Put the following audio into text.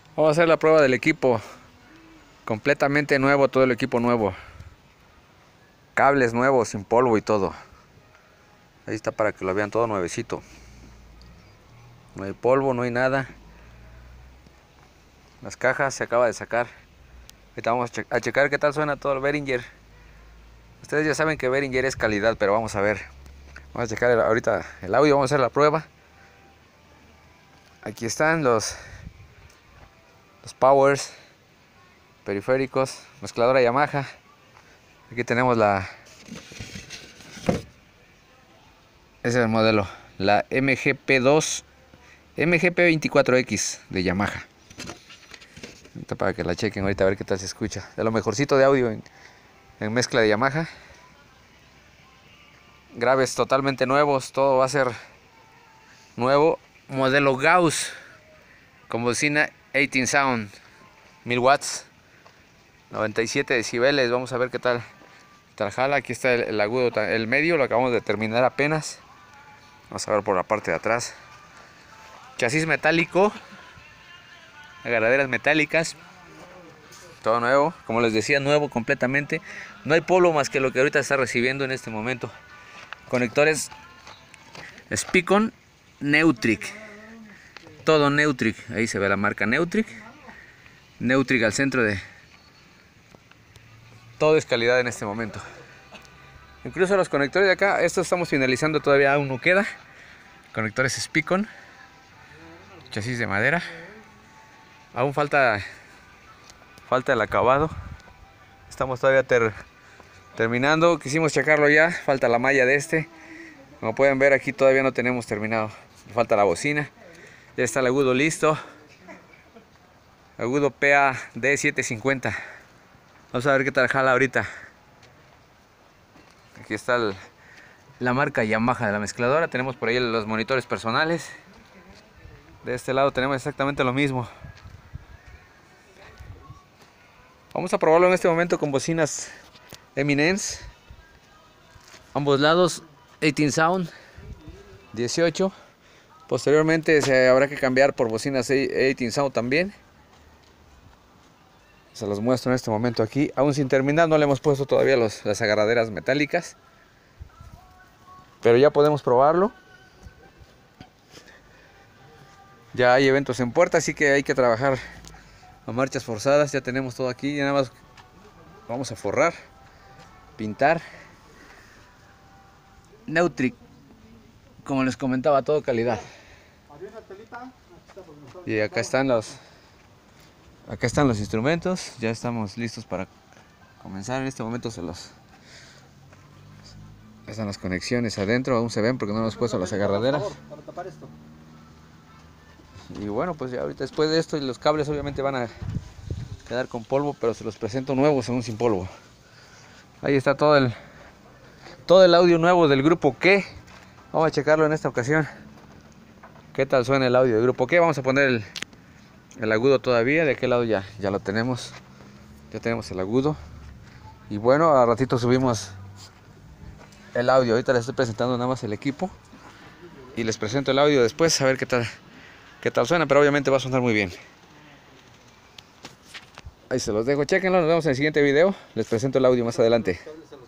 Vamos a hacer la prueba del equipo. Completamente nuevo, todo el equipo nuevo. Cables nuevos, sin polvo y todo. Ahí está para que lo vean todo nuevecito. No hay polvo, no hay nada. Las cajas se acaba de sacar. Ahorita vamos a checar qué tal suena todo el Behringer. Ustedes ya saben que Behringer es calidad, pero vamos a ver. Vamos a checar ahorita el audio, vamos a hacer la prueba. Aquí están los powers, periféricos, mezcladora Yamaha. Aquí tenemos ese es el modelo, la MGP24X de Yamaha. Para que la chequen ahorita a ver qué tal se escucha. De lo mejorcito de audio en mezcla de Yamaha. Graves totalmente nuevos, todo va a ser nuevo. Modelo Gauss con bocina 18 Sound, 1000 watts, 97 decibeles. Vamos a ver qué tal jala. Aquí está el agudo, el medio lo acabamos de terminar apenas. Vamos a ver por la parte de atrás. Chasis metálico, agarraderas metálicas, todo nuevo, como les decía, nuevo completamente. No hay polvo más que lo que ahorita está recibiendo en este momento. Conectores Spicon Neutric, todo Neutric, ahí se ve la marca Neutric. Neutric al centro de todo, es calidad en este momento. Incluso los conectores de acá, estos estamos finalizando, todavía aún no queda. Conectores Spicon, chasis de madera, aún falta el acabado. Estamos todavía terminando, quisimos checarlo ya, falta la malla de este. Como pueden ver aquí todavía no tenemos terminado, falta la bocina. Ya está el agudo listo, agudo PAD750. Vamos a ver qué tal jala ahorita. Aquí está la marca Yamaha de la mezcladora. Tenemos por ahí los monitores personales. De este lado tenemos exactamente lo mismo. Vamos a probarlo en este momento con bocinas Eminence. Ambos lados 18 Sound 18. Posteriormente se habrá que cambiar por bocinas 18 Sound también. Se los muestro en este momento aquí. Aún sin terminar, no le hemos puesto todavía las agarraderas metálicas. Pero ya podemos probarlo. Ya hay eventos en puerta, así que hay que trabajar a marchas forzadas. Ya tenemos todo aquí, ya nada más vamos a forrar, pintar. Neutric, como les comentaba, todo calidad. Y acá están los instrumentos. Ya estamos listos para comenzar. En este momento están las conexiones adentro, aún se ven porque no hemos puesto las agarraderas. Y bueno, pues ya ahorita después de esto, y los cables obviamente van a quedar con polvo, pero se los presento nuevos aún sin polvo. Ahí está todo el audio nuevo del grupo Q. Vamos a checarlo en esta ocasión. ¿Qué tal suena el audio del grupo Q? Vamos a poner el agudo todavía. De aquel lado ya lo tenemos. Ya tenemos el agudo. Y bueno, a ratito subimos el audio. Ahorita les estoy presentando nada más el equipo. Y les presento el audio después, a ver qué tal suena, pero obviamente va a sonar muy bien. Ahí se los dejo, chequenlo, nos vemos en el siguiente video. Les presento el audio más adelante.